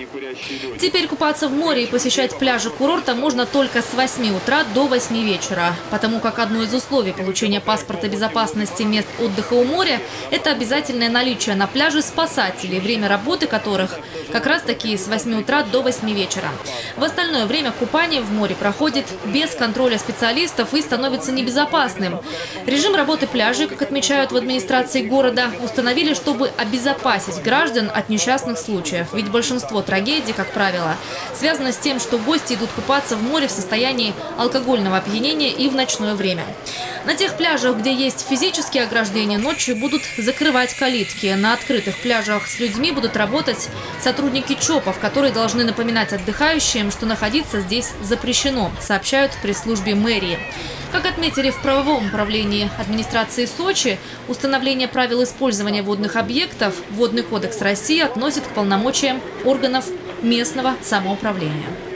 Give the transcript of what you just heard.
Теперь купаться в море и посещать пляжи курорта можно только с 8 утра до 8 вечера, потому как одно из условий получения паспорта безопасности мест отдыха у моря – это обязательное наличие на пляже спасателей, время работы которых как раз таки с 8 утра до 8 вечера. В остальное время купание в море проходит без контроля специалистов и становится небезопасным. Режим работы пляжей, как отмечают в администрации города, установили, чтобы обезопасить граждан от несчастных случаев. Ведь большинство трагедий, как правило, связано с тем, что гости идут купаться в море в состоянии алкогольного опьянения и в ночное время. На тех пляжах, где есть физические ограждения, ночью будут закрывать калитки. На открытых пляжах с людьми будут работать сотрудники ЧОПов, которые должны напоминать отдыхающим, что находиться здесь запрещено, сообщают в пресс-службе мэрии. Как отметили в правовом управлении администрации Сочи, установление правил использования водных объектов Водный кодекс России относит к полномочиям органов местного самоуправления.